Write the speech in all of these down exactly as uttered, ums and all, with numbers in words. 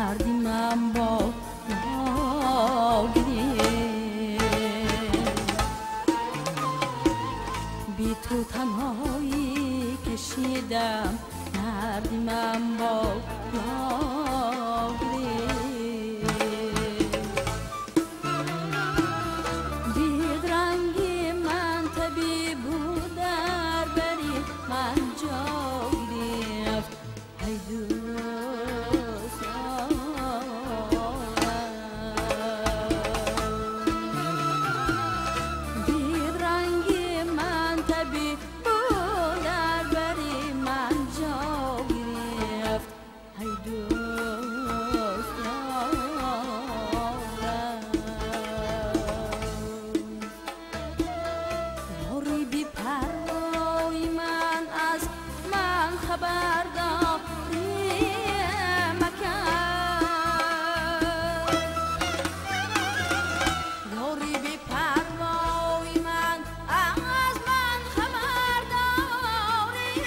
دردی من با ناگیری بی تو تنهایی کشیدم دردی من با ناگیری دید رنگی من طبیب بود در بری من جا گرفت ای دوست دید رنگی من طبیب بود در بری من جا گرفت ای دوست یاری بی پروای من از من خبرداری مکن یاری بی پروای من از من خبرداری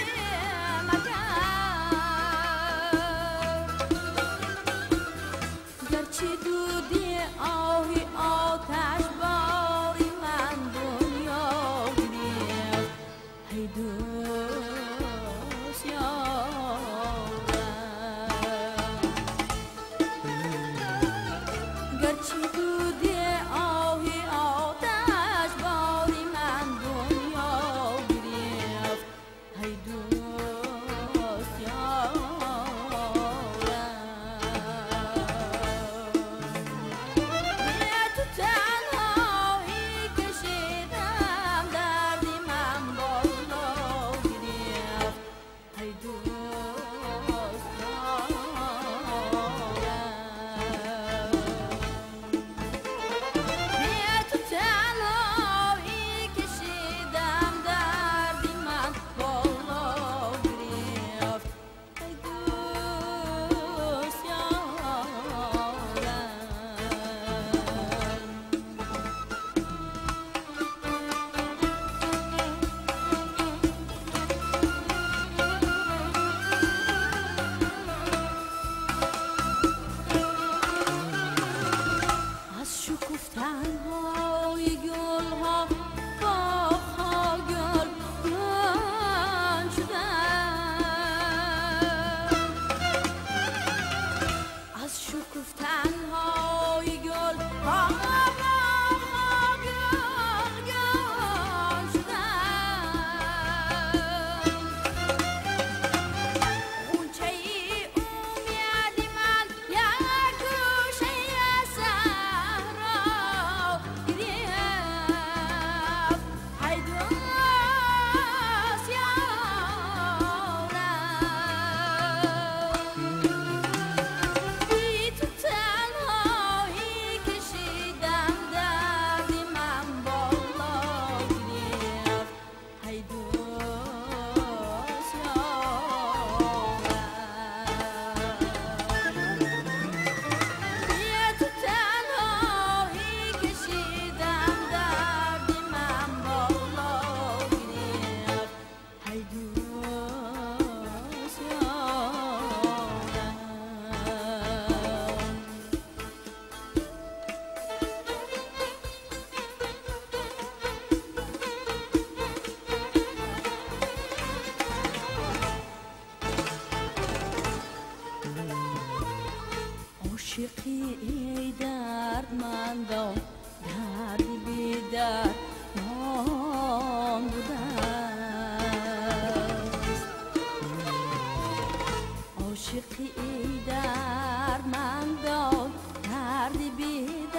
مکن گرچه دودی آهی آتش باری من دنیا گرفت ای دوست یارم گرچه دودی آهی آتش باری من دنیا گرفت ای دوست یارم بی تو تنهایی کشیدم دردی من بالا گرفت ای دوست یارم بی تو تنهایی کشیدم دردی من بالا گرفت ای دوست یارم از شکفتن‌های گل‌ها باغ‌ها گلگون شدند از شکفتن‌های گل‌ها باغ‌ها گلگون شدند غنچه‌ای امید من یک گوشه صحرا گرفت ای دوست یارم بی تو تنهایی کشیدم دردی من بالا گرفت ای دوست یارم بی تو تنهایی کشیدم دردی من بالا گرفت ای دوست یارم عاشقی ای دردمندان دردی بی درمان بوده است عاشقی ای دردمندان دردی بی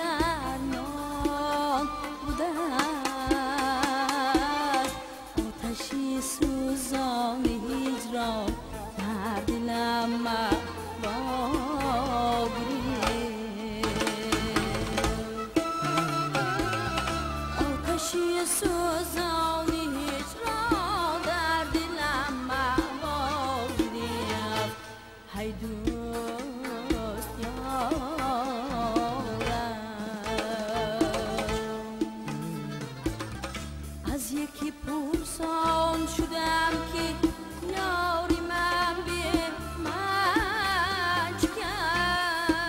درمان بوده است آتشی سوزان هجران در دلم آتشی سوزانی هجران در دلم مهوا گرفت ای دوست یارم از یکی پرسان شدم که یاری من به من چه کرد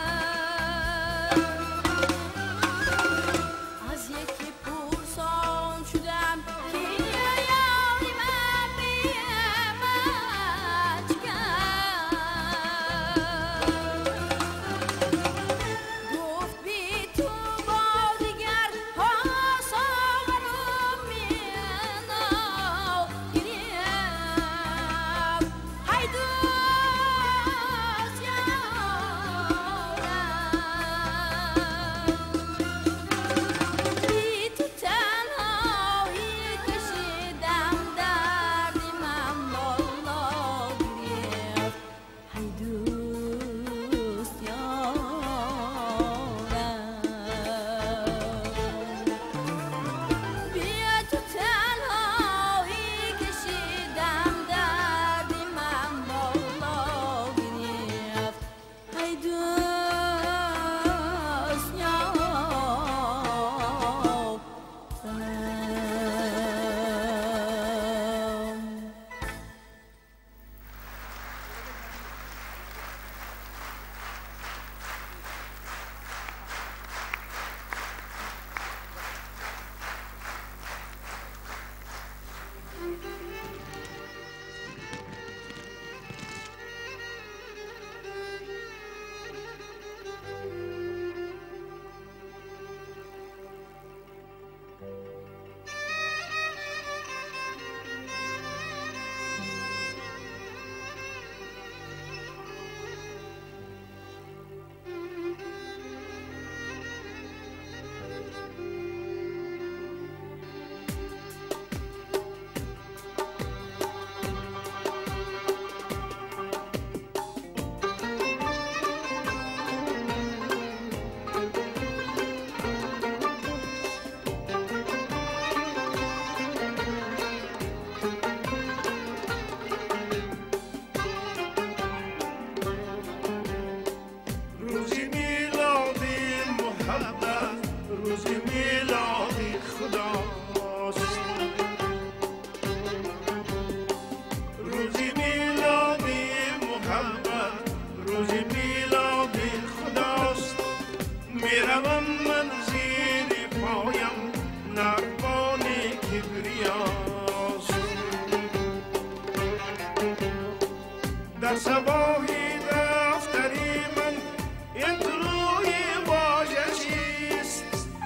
در صباحی دفتری من این طلوعی واژه چیست؟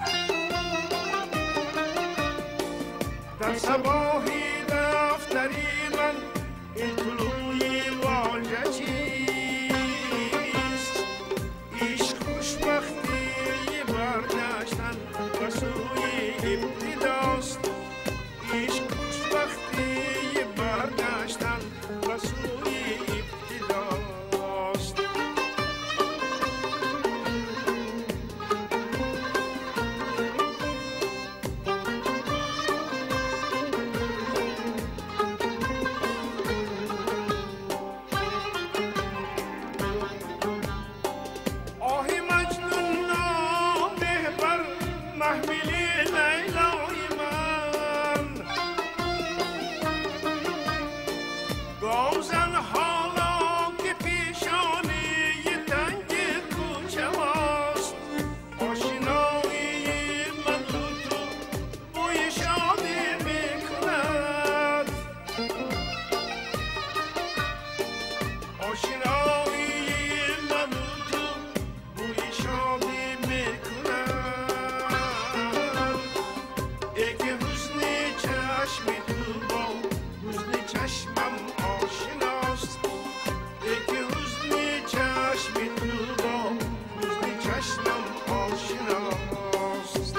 در صباحی دفتری من این طلوعی واژه چیست؟ عشق خوشبختی برگشتن به سوی ابتداست. عشق خوشبختی برگشتن به سوی ابتداست. آهی مجنون نامه بر محمل لیلای من، گام زن حالا که پیشانی تنگ کوچه هاست. آشنایی من تو بوی شادی میکند. آشنایی من تو بوی شادی میکند. ای که حسن چشمی تو با حسن چشمم آشناست. ای که حسن چشمی تو با حسن چشمم آشناست.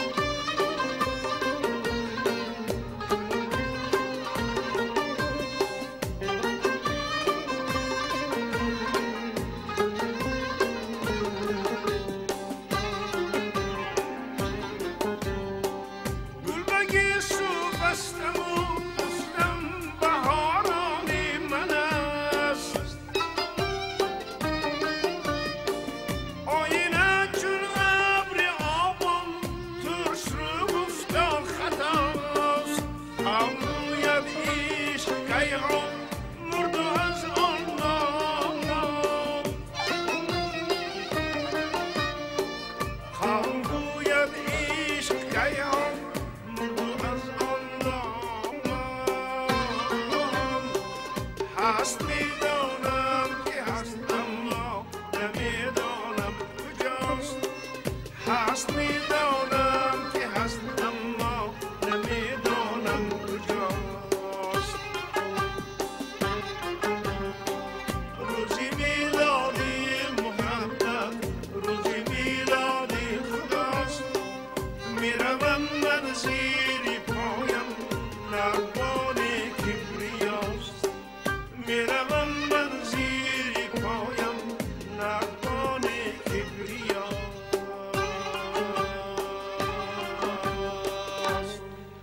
گلبگی سو بستم و گفتم بهاران من است. آینه چون ابر آبم ترش رو گفتار خطاست. هم گوید عشق کیهان مرد و از آن نامم. هم گوید عشق کیهان مرد و از آن نامم. هست میدانم که هست اما نمیدانم کجاست. هست میدانم که هست اما نمیدانم کجاست. روزی میلادی محبت، روزی میلادی خداست. میروم من زیر پایم نردبان کبریاست. میروم من زیر پایم نردبان کبریاست.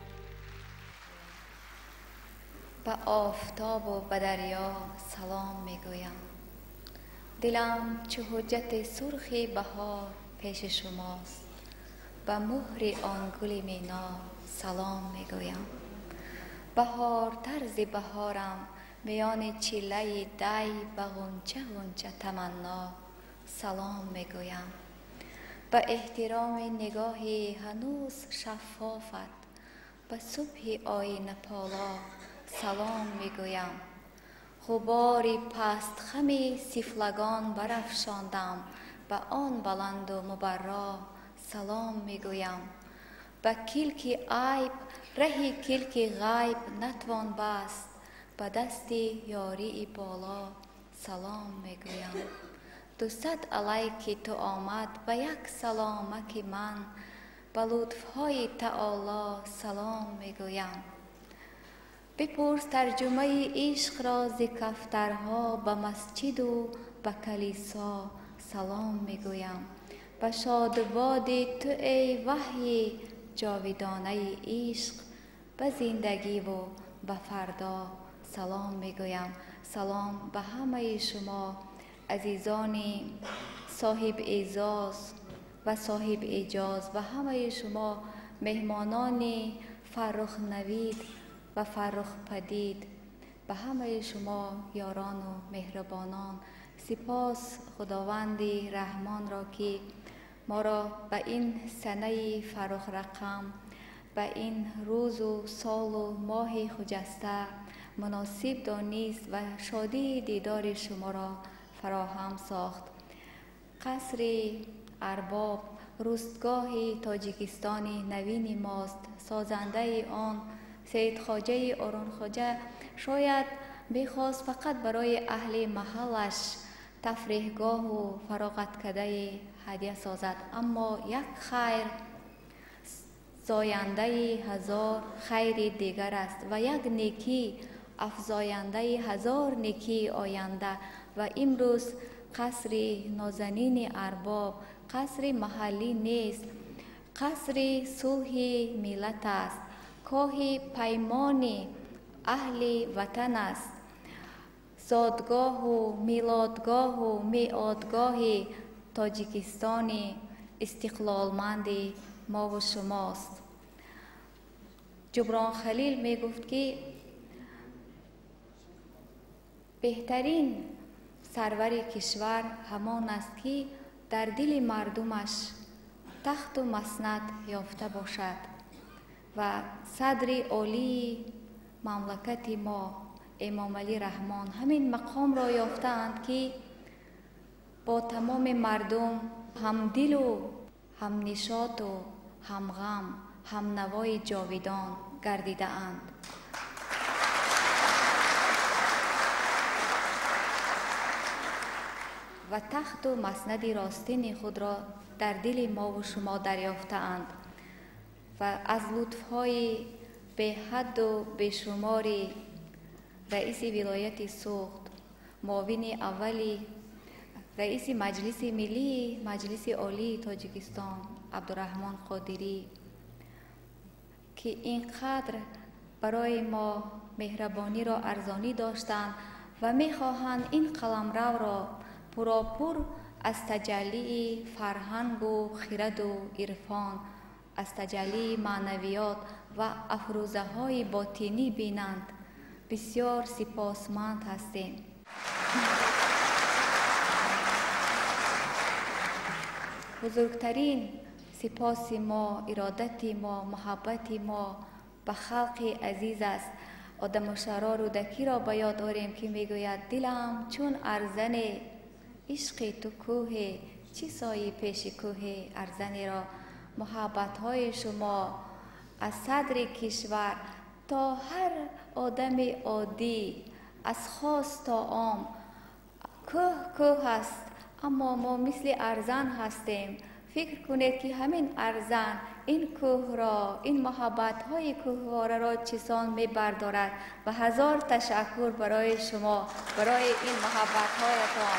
به آفتاب و به دریا سلام میگویم. دلم چه حجت سرخی بهار پیش شماست. به مهر آن گل مینا سلام میگویم. بهار طرز بهارم میان چیله دی به غنچه غنچه تمنا سلام میگویم. به احترام نگاهی هنوز شفافت به صبح آینه پالا سلام میگویم. غباری پست خمی سیفلگان برافشاندم به آن بلند و مبرا سلام میگویم. به کلک عیب رهی کلک غیب نتوان بست. به دست یاری بالا سلام میگویم. دوصد علیکی تو آمد به یک سلامک من. به لطفهای تعالی سلام میگویم. بپرس ترجمه عشق را ز کفترها. به مسجد و به کلیسا سلام میگویم. به شادباد تو ای وحی جاودانه عشق. به زندگی و به فردا سلام میگویم. سلام به همه شما عزیزان صاحب اعزاز و صاحب اجاز. به همه شما مهمانان فرخ نوید و فرخ پدید. به همه شما یاران و مهربانان سپاس خداوند رحمان را که ما را به این سنه فرخ رقم، به این روز و سال و ماه خجسته مناسب دانست و شادی دیدار شما را فراهم ساخت. قصر ارباب روستگاه تاجیکستان نوین ماست. سازنده آن سید خواجه آرون خواجه شاید بخواست فقط برای اهل محلش تفریحگاه و فراغت کده هدیه سازد، اما یک خیر زاینده هزار خیر دیگر است و یک نیکی افزاینده هزار نیکی آینده. و امروز قصر نازنین ارباب قصر محلی نیست، قصر صلح ملت است، کاه پیمان اهل وطن است، زادگاه و میلادگاه و میعادگاه تاجیکستان استقلالمند ما و شماست. جبران خلیل می گفت که بهترین سرور کشور همان است که در دل مردمش تخت و مسند یافته باشد و صدر عالی مملکت ما امام علی رحمان همین مقام را یافتند که با تمام مردم هم دل و هم نشاط و هم غم هم نوای جاویدان گردیده اند. و تخت و مسند راستین خود را در دل ما و شما دریافته اند و از لطفهای به حد و به شمار رئیس ولایت سوخت، معاون اولی رئیس مجلس ملی مجلس عالی تاجیکستان عبدالرحمن قادری که اینقدر برای ما مهربانی را ارزانی داشتند و میخواهند این قلمرو را پراپور از تجلی فرهنگ و خرد و عرفان، از تجلی معنویات و افروزه های باطنی بینند. بسیار سپاسمند هستیم. بزرگترین سپاس ما، ارادت ما، محبت ما به خلق عزیز است. آدم شرار رودکی را به یاد آوریم که میگوید دلم چون ارزن عشق تو کوه، چی سایی پیش کوه ارزنی را. محبت های شما از صدر کشور تا هر آدم عادی، از خاص تا عام، کوه کوه است، اما ما مثل ارزن هستیم. فکر کنید که همین ارزن این کوه را، این محبت های کوهواره را چسان می بردارد. و هزار تشکر برای شما، برای این محبت هایتان.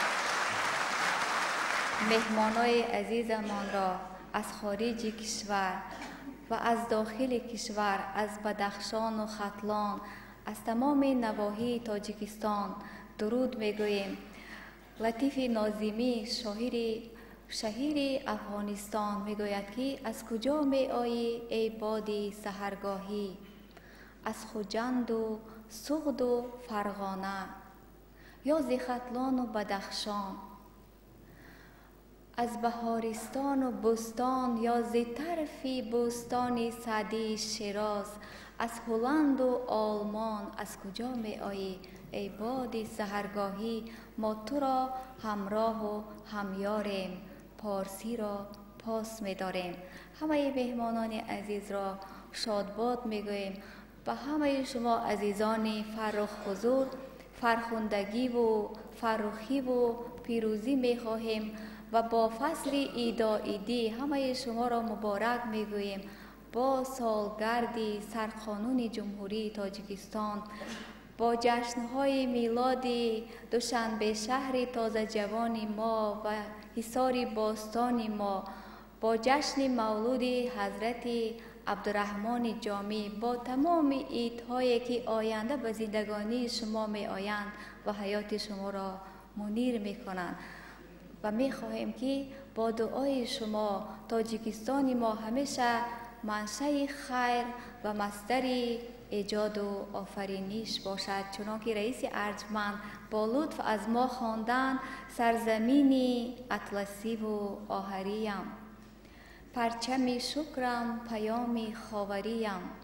مهمانای عزیزمان را از خارج کشور و از داخل کشور، از بدخشان و ختلان، از تمام نواحی تاجیکستان درود میگوییم. لطیف ناظمی شاعر شهیر افغانستان میگوید که از کجا می آیی ای بادی سحرگاهی، از خوجند و سغد و فرغانه یا ز ختلان و بدخشان، از بهارستان و بستان یا ز طرف بستان سعدی شیراز، از هلند و آلمان از کجا می آیی ای بادی سحرگاهی. ما تو را همراه و همیاریم، پارسی را پاس می داریم. همه مهمانان عزیز را شادباد می گوییم. و همه شما عزیزان فرخ حضور فرخندگی و فرخی و پیروزی می خواهیم و با فصل عیدا عیدی همه شما را مبارک می گوییم. با سالگردی سرقانون جمهوری تاجیکستان، با جشنهای میلاد دوشنبه شهر تازه جوان ما و حصار باستان ما، با جشن مولود حضرت عبدالرحمن جامی، با تمام عیدهایی که آینده به زندگانی شما می آیند و حیات شما را منیر می کنند. و می خواهیم که با دعای شما تاجیکستان ما همیشه منشأ خیر و مصدر ایجاد و آفرینش باشد. چنانکه رئیس ارجمند با لطف از ما خواندند سرزمینی اطلسی و آهریم، پرچم شکرم پیام خاوریم،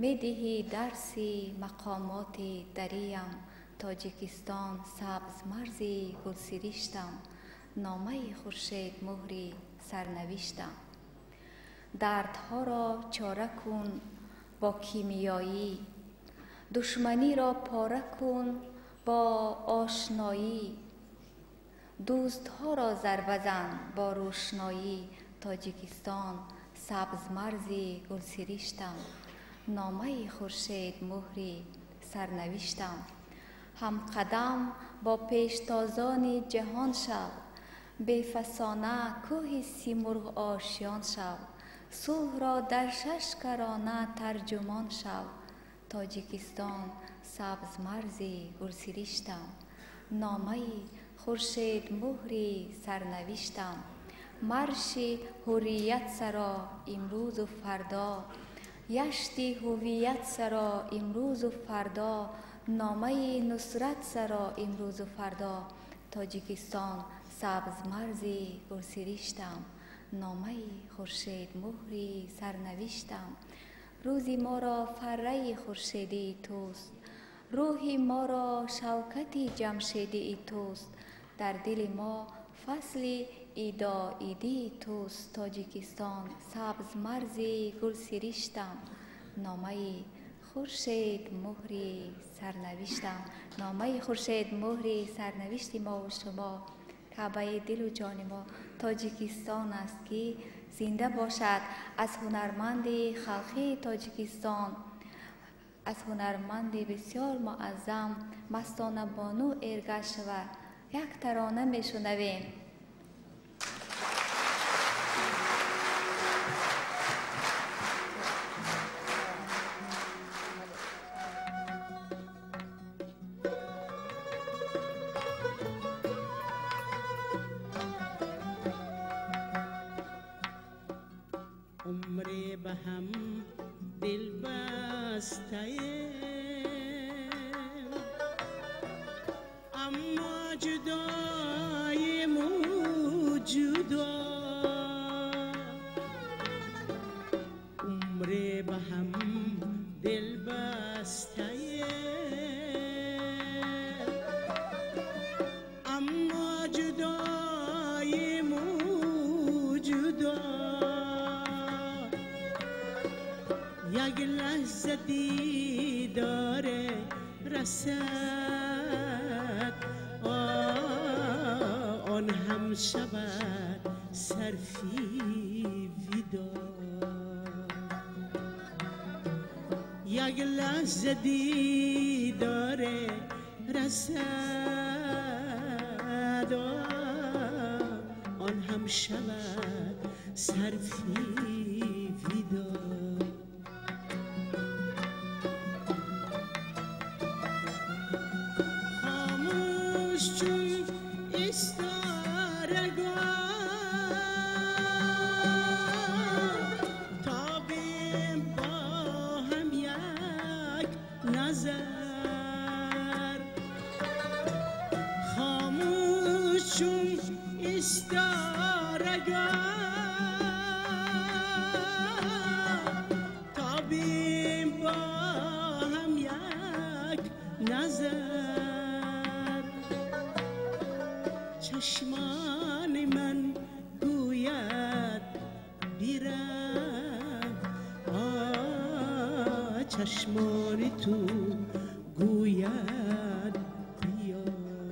میدهی درسی مقامات دریم، تاجیکستان سبز مرزی گلسریشتم، نامه خورشید مهری سرنوشتم. دردها را چاره کن با کیمیایی، دشمنی را پاره کن با آشنایی، دوستها را ضربه زن با روشنایی، تاجیکستان سبز مرزی گلسریشتم، نامه خورشید مهری سرنوشتم. هم قدم با پیشتازان جهان شو، بی فسانه کوه سیمرغ آشیان شو، صلح را در شش کرانه ترجمان شو، تاجیکستان سبز مرزی گلسریشتم، نامه خورشید مهری سرنوشتم. مرش حریت سرا امروز و فردا، یشتی هویت سرا امروز و فردا، نامه نصرت سرا امروز و فردا، تاجیکستان سبز مرزی گلسریشتم، نامه خورشید مهری سرنوشتم. روزی ما را فره خورشیدی توست، روحی ما را شوکتی جمشیدی توست، در دل ما فصل ایدا ایدی توست، تاجیکستان سبز مرزی گلسریشتم، نامه خورشید مهری سرنوشتم. نامه خورشید مهری سرنوشت ما و شما، کعبه دل و جان ما تاجیکستان است که زنده باشد. از هنرمند خلقی تاجیکستان، از هنرمند بسیار معظم مستانه بانو ارگشت و یک ترانه میشنویم. عمری به هم دل بسته اما جدای موجودا، عمری به هم دل بسته اما جدای موجودا، یک لحظه دیدار رسد آن هم شود صرفی ودا، یک لحظه دیدار رسد آن هم شود صرفی ودا. چون استارگاه تابیم با هم یک نظر، خاموش چون استارگاه تابیم با هم یک نظر، چشمان من گوید بیرم آه، چشمان تو گوید بیا،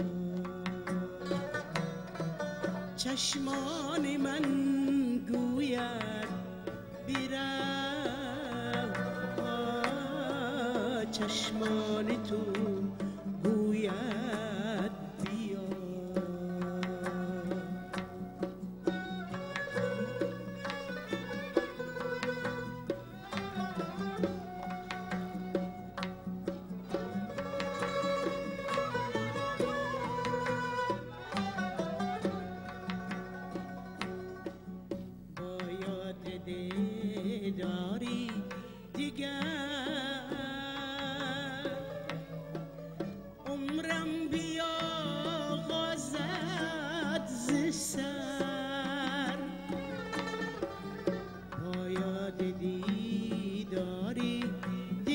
چشمان من گوید بیرم آه، چشمان تو گوید بیا. دیداری دیگر عمرم بیاغازد ز سر، با یاد دیداری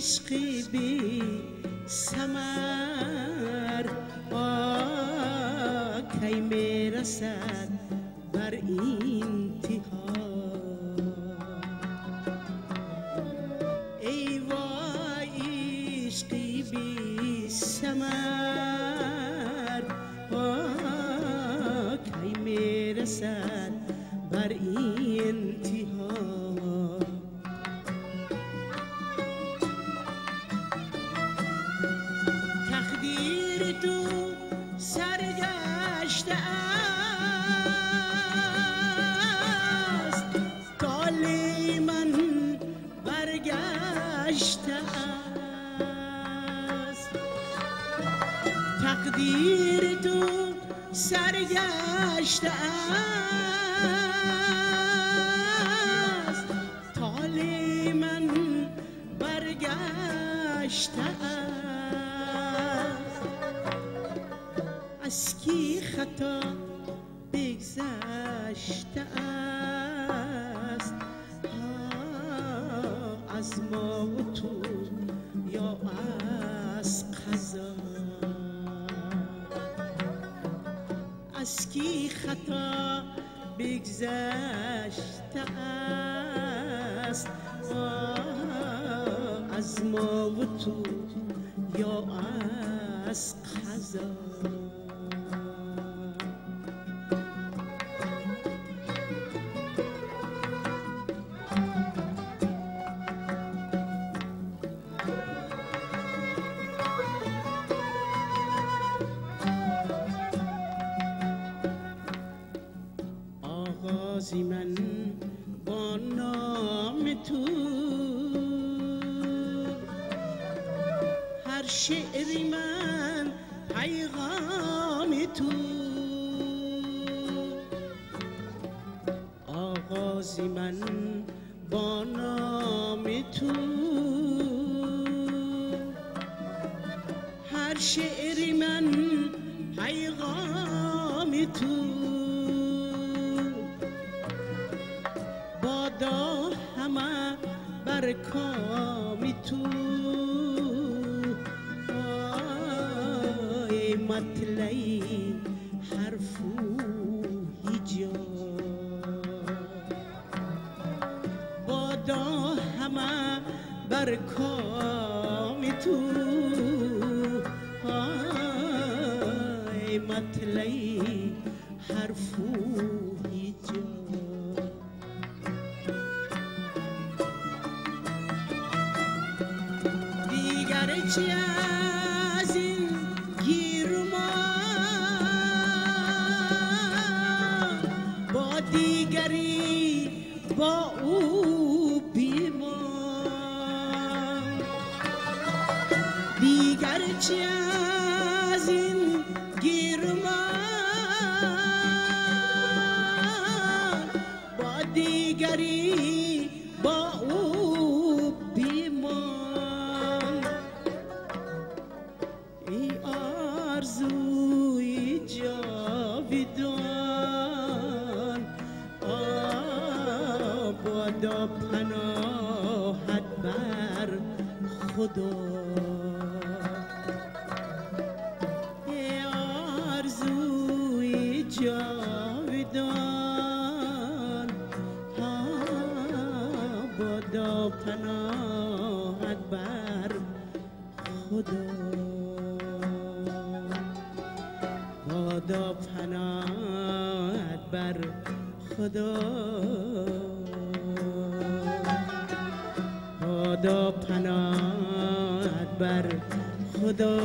عشقی بی ثمر آه کی میرسد بر انتها ای وای عشقی بی ثمر آه کی میرسد بر انتها تقدیر تو سرگشته است طال من برگشته است تقدیر تو سرگشته است طال من برگشته است از کی خطا بگذشته است از ما و تو یا از قضا از کی خطا بگذشته است از ما و تو یا از قضا آغازی من با نام تو هر شعری من پیغام تو آغازی من با نام تو هر شعری من پیغام تو بادا همه بر کام تو ای مطلعی حرف و هجاب بادا همه بر کام تو ای مطلعی حرف و هجاب دیگر چی از این گیر ما با دیگری با او بیمان دیگر چی از این گیر ما با دیگری با او بیمان ای آرزوی جاودان آبادا پناهت بر خدا ای آرزوی جاودان آبادا پناهت بر خدا بادا پناهت بر خدا بادا پناهت بر خدا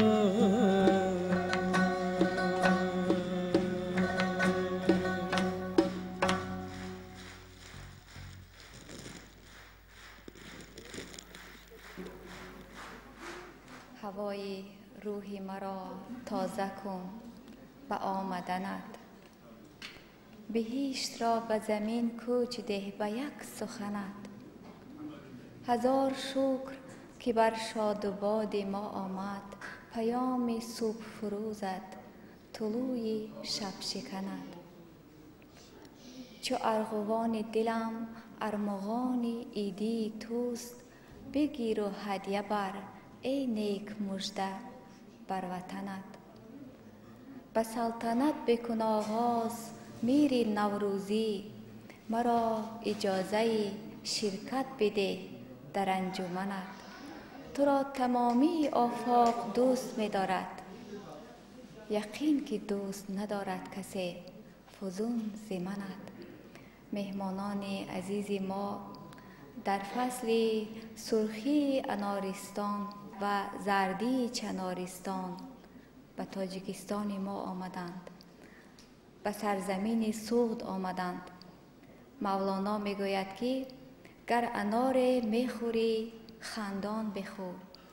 هوای روحی مرا تازه کن به آمدنت بهشت را به زمین کوچ ده به یک سخنت هزار شکر که بر شاد و باد ما آمد پیام صبح فروزت طلوع شب شکند چو ارغوان دلم ارمغان عیدی توست بگیر و هدیه بر ای نیک مژده بر وطنت. به سلطنت بکن آغاز میر نوروزی، مرا اجازه شرکت بده در انجمنت. تو را تمامی آفاق دوست می دارد، یقین که دوست ندارد کسی فزون ز منت. مهمانان عزیز ما در فصل سرخی انارستان و زردی چنارستان به تاجیکستان ما آمدند، به سرزمین سوخت آمدند. مولانا میگوید که گر انار میخوری خندان بخور،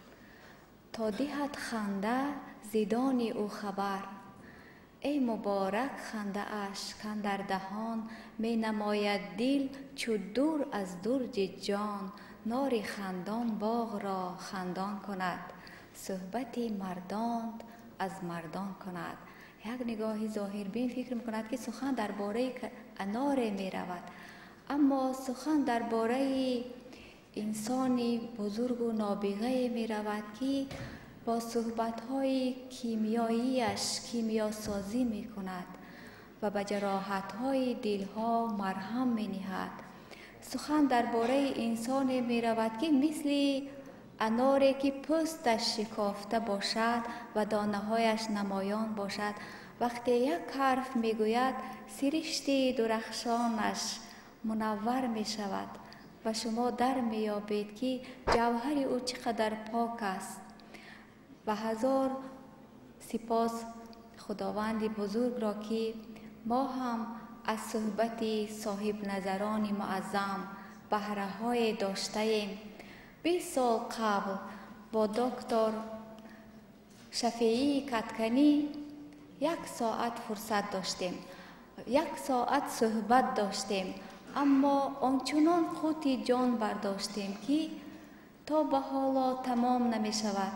تا دهد خنده زیدان او خبر. ای مبارک خنده اش کاندر دهان، می نماید دل چو دور از درج جان. نار خندان باغ را خندان کند، صحبت مردان از مردان کند. یک نگاه ظاهربین فکر میکند که سخن درباره انار می رود، اما سخن درباره انسانی بزرگ و نابغه می رود که با صحبت‌های کیمیاییش کیمیا سازی می کند و به جراحت‌های دلها مرهم می نهد. سخن درباره انسان می رود که مثل اناری که پوستش شکافته باشد و دانه‌هایش نمایان باشد، وقتی یک حرف می گوید سرشت درخشانش منور می شود و شما در می یابید که جوهر او چقدر پاک است. و هزار سپاس خداوند بزرگ را که ما هم از صحبت صاحب نظران معظم بهره های داشته ایم. بیست سال قبل با دکتر شفیعی کتکنی یک ساعت فرصت داشتیم، یک ساعت صحبت داشتیم، اما آنچنان قوت جان برداشتیم که تا به حالا تمام نمی شود.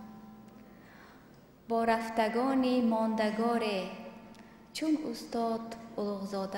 با رفتگان ماندگار چون استاد اولغزاده،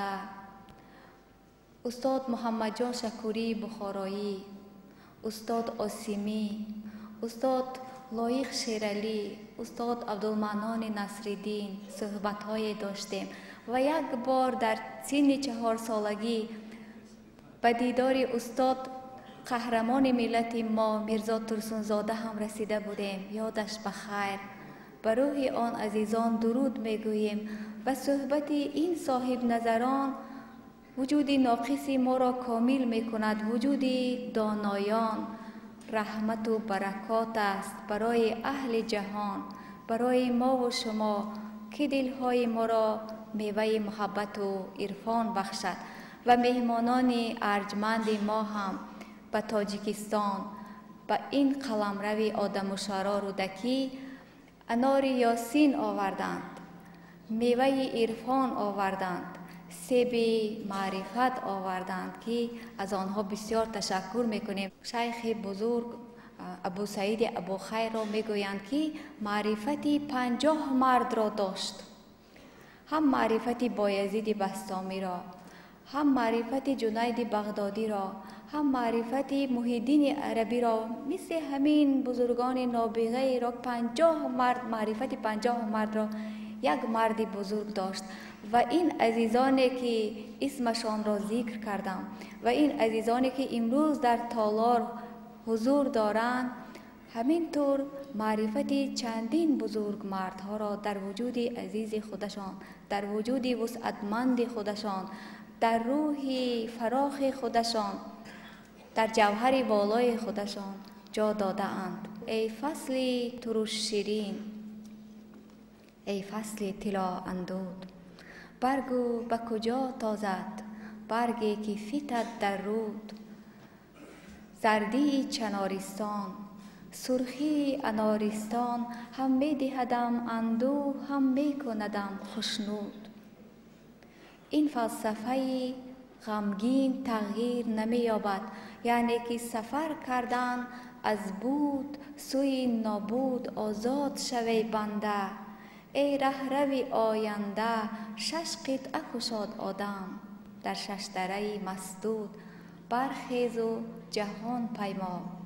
استاد محمد جان شکوری بخارایی، استاد آسیمی، استاد لایق شیرالی، استاد عبدالمنان نصرالدین صحبت‌های داشتیم و یک بار در سن چهار سالگی به دیدار استاد قهرمان ملت ما میرزا ترسونزاده هم رسیده بودیم. یادش بخیر. به روح آن عزیزان درود میگوییم و صحبت این صاحب نظران وجود ناقص ما را کامل میکند. وجود دانایان رحمت و برکات است برای اهل جهان، برای ما و شما که دلهای ما را میوه محبت و عرفان بخشد. و مهمانان ارجمند ما هم به تاجیکستان به این قلمرو آدم و شورا رودکی انار یاسین آوردند، میوه عرفان آوردند، سیب معرفت آوردند که از آنها بسیار تشکر میکنیم. شیخ بزرگ ابو سعید ابو خیر را میگویند که معرفت پنجاه مرد را داشت، هم معرفت بایزید بسطامی را، هم معرفت جنید بغدادی را، هم معرفت محی الدین عربی را، مثل همین بزرگان نابغه را پنجاه مرد معرفت پنجاه مرد را یک مرد بزرگ داشت. و این عزیزانی که اسمشان را ذکر کردم و این عزیزانی که امروز در تالار حضور دارند، همینطور معرفت چندین بزرگ مردها را در وجود عزیز خودشان، در وجود وسعتمند خودشان، در روح فراخ خودشان، در جوهر بالای خودشان جا داده اند. ای فصل ترش شیرین، ای فصل طلا اندود، برگو به کجا تازد برگی که فتد در رود. زردی چنارستان، سرخی انارستان، هم می دهدم اندوه هم می کندم خشنود. این فلسفه غمگین تغییر نمی یابد، یعنی که سفر کردن از بود سوی نابود آزاد شوی بنده. ای رهروی آینده شش قطعه کشاد آدم، در شش دره مسدود برخیز و جهان پیما.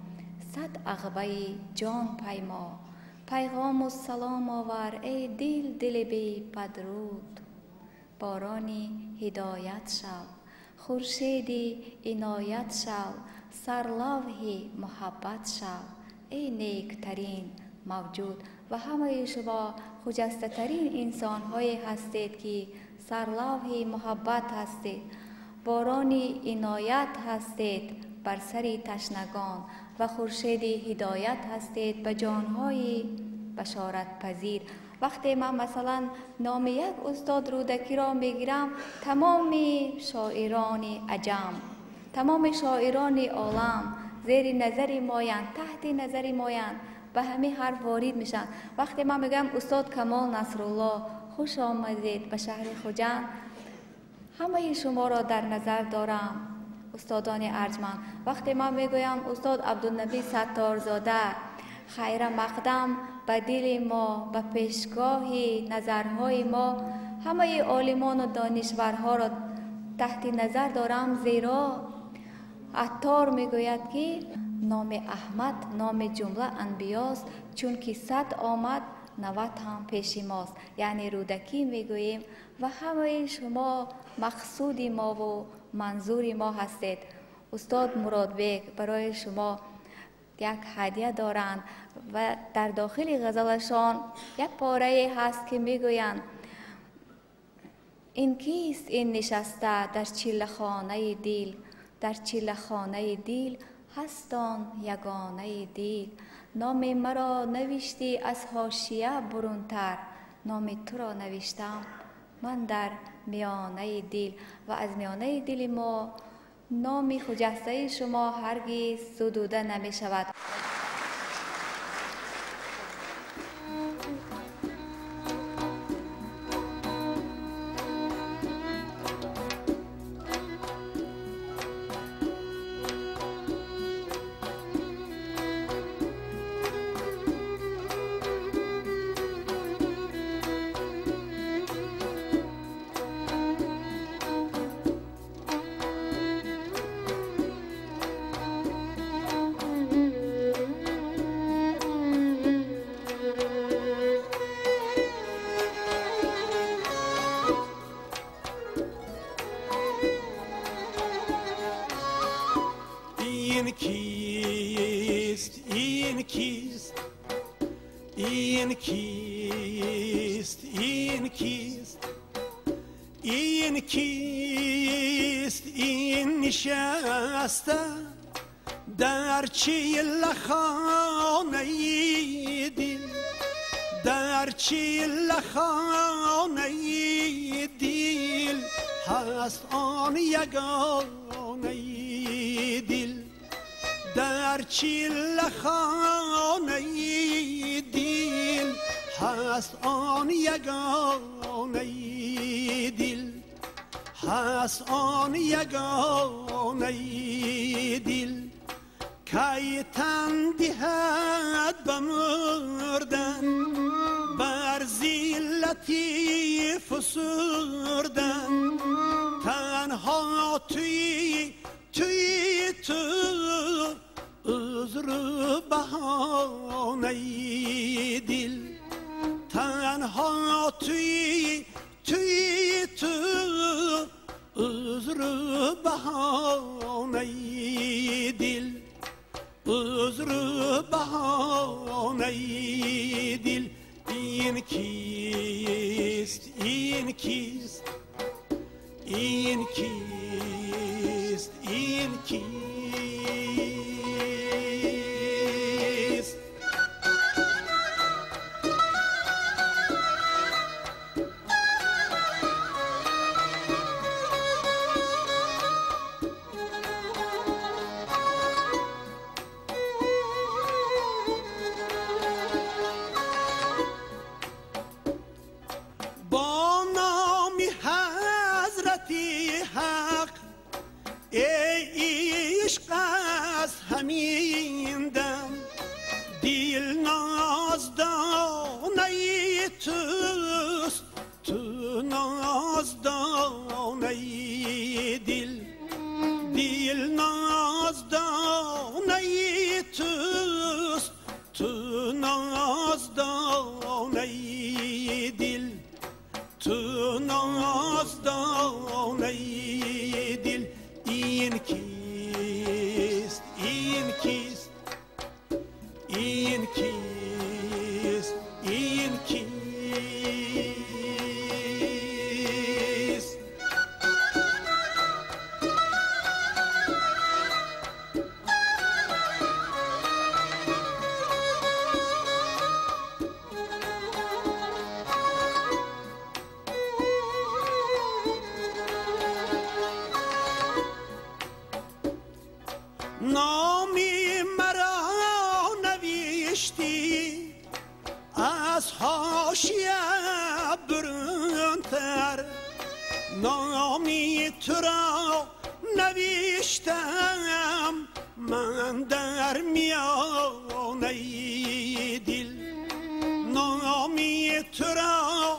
صد عقبه جان پیما. پیغام و سلام آور ای دل دل بی پدرود. بارانی هدایت شو، خورشیدی عنایت شو، سرلوحی محبت شو ای نیکترین موجود. و همه شما خجسته ترین انسان های هستید که سرلوحی محبت هستید، بارانی عنایت هستید بر سری تشنگان و خورشیدی هدایت هستید به جانهای بشارت پذیر. وقتی من مثلا نام یک استاد رودکی را میگیرم، تمام شاعران عجم، تمام شاعران عالم زیر نظر مایند، تحت نظر مایند، به همه حرف وارد میشن. وقتی من میگم استاد کمال نصرالله خوش آمدید به شهر خوجند، همه شما را در نظر دارم، استادان ارجمند. وقتی من میگویم استاد عبدالنبی ستارزاده خیر مقدم به دل ما، به پیشگاه نظرهای ما، همه عالمان و دانشورها را تحت نظر دارم، زیرا عطار میگوید که نام احمد نام جمله انبیاست، چون که صد آمد نوت هم پیش ماست. یعنی رودکی میگوییم و همه شما مقصود ما و منظور ما هستید. استاد مراد بیگ برای شما یک هدیه دارند و در داخل غزلشان یک پاره هست که میگویند این کیست این نشسته در چله خانه دل، در چله خانه دل هستان یگانه دل. نام مرا نوشتی از حاشیه برونتر، نام تو را نوشتم من در میانه دل. و از میانه دل ما نام خجسته شما هرگز زدوده نمی شود. این کیست این کیست این کیست این کیست این کیست این نشسته در چله خانه دل، در چله خانه دل هست آن یگانه دل، در چله خانه دل هست آن یگانه دل، هست آن یگانه دل که تن دهد به مردن، بر ذلتی فسردن، تنها توی توی تو عذر بهانه دل، تنها توی توی تو عذر بهانه دل، عذر بهانه دل. این کیست این کیست این کیست این کیست حق ای عشق از همین دم، دل نازدانه توست، تو نازدانه دل، دل نازدانه توست نوشتی از حاشیه برونتر، نامی تو را نوشتم من در میانه دل، نامی تو را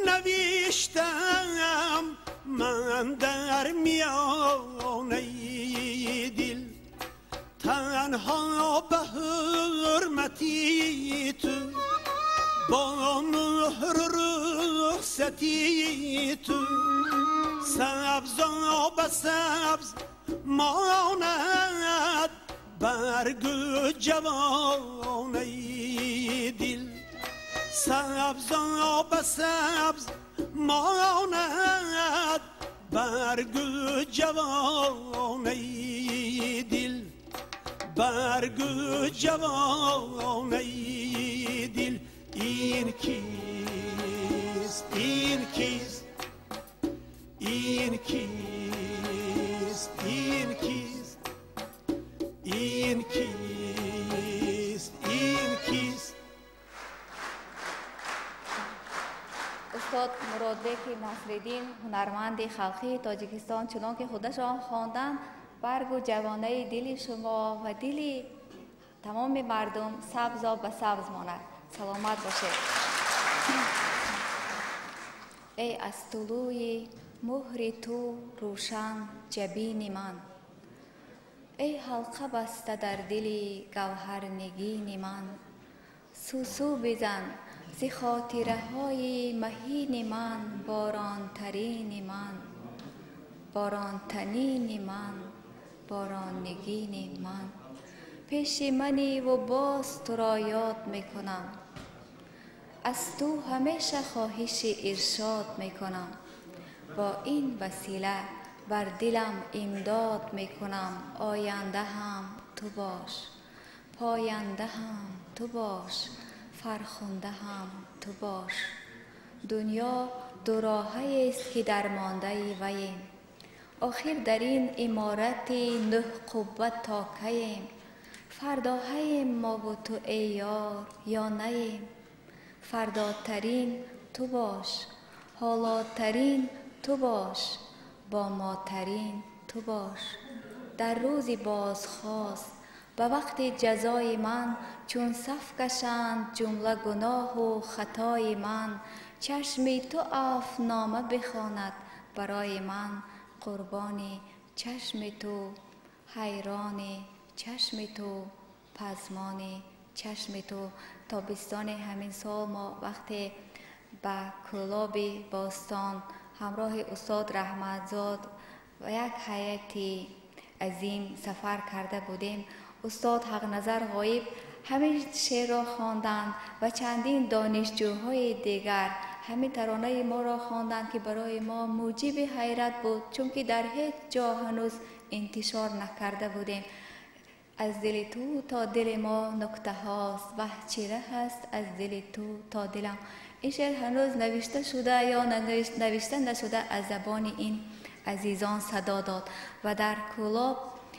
نوشتم من در میانه دل، تنها به حرمتی تو با مهر رخصتی تو، سبزا به سبز ماند برگ جوانه دل، سبزا به سبز ماند برگ جوانه دل، برگ جوانه دل. این کیست این کیست این کیست این کیست این کیست این کیست. استاد مرادبک نصرالدین هنرمند خلقی تاجیکستان چنان که خودشان خواندند برگ و جوانه دل شما و دل تمام مردم سبز به سبز ماند. سلامت باشید. ای از طلوع مهر تو روشن جبین من، ای حلقه بسته در دل گوهر نگین من، سوسو بزن ز خاطره های مهین من، باران ترین من، باران تنین من، باران نگین من، پیش منی و باز تو را یاد میکنم، از تو همیشه خواهش ارشاد میکنم، با این وسیله بر دلم امداد میکنم، آینده هم تو باش، پاینده هم تو باش، فرخنده هم تو باش. دنیا دو راهی است که درمانده وییم، آخر در این امارت نه قوت تا کییم، فرداهیم ما و تو ای یار یا نیم، فرداترین تو باش، حالاترین تو باش، با ما ترین تو باش. در روز بازخواست به وقت جزای من، چون صف کشند جمله گناه و خطای من، چشم تو عفو نامه بخواند برای من، قربان چشم تو، حیران چشم تو، پزمان چشم تو. تابستان همین سال ما وقتی به کلاب باستان همراه استاد رحمتزاد و یک هیئت عظیم سفر کرده بودیم، استاد حق نظر غایب همین شعر را خواندند و چندین دانشجوهای دیگر همین ترانه ما را خواندند که برای ما موجب حیرت بود، چون که در هیچ جا هنوز انتشار نکرده بودیم. از دل تو تا دل ما نکته هاست، و چیره هست از دل تو تا دلم. این شعر هنوز نوشته شده یا نوشته نشده از زبان این عزیزان صدا داد. و در کلاب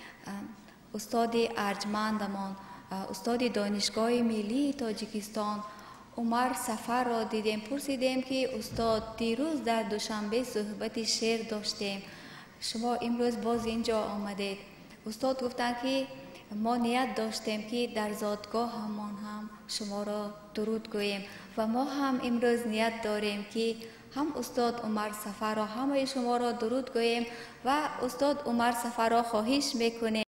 استاد ارجمندمان، استاد دانشگاه ملی تاجیکستان عمر سفر را دیدیم. پرسیدیم که استاد دیروز در دوشنبه صحبت شعر داشتیم، شما امروز باز اینجا آمدید. استاد گفتند که ما نیت داشتیم که در زادگاه همان هم شما را درود گوییم و ما هم امروز نیت داریم که هم استاد عمر سفر را همه شما را درود گوییم و استاد عمر سفر را خواهش میکنیم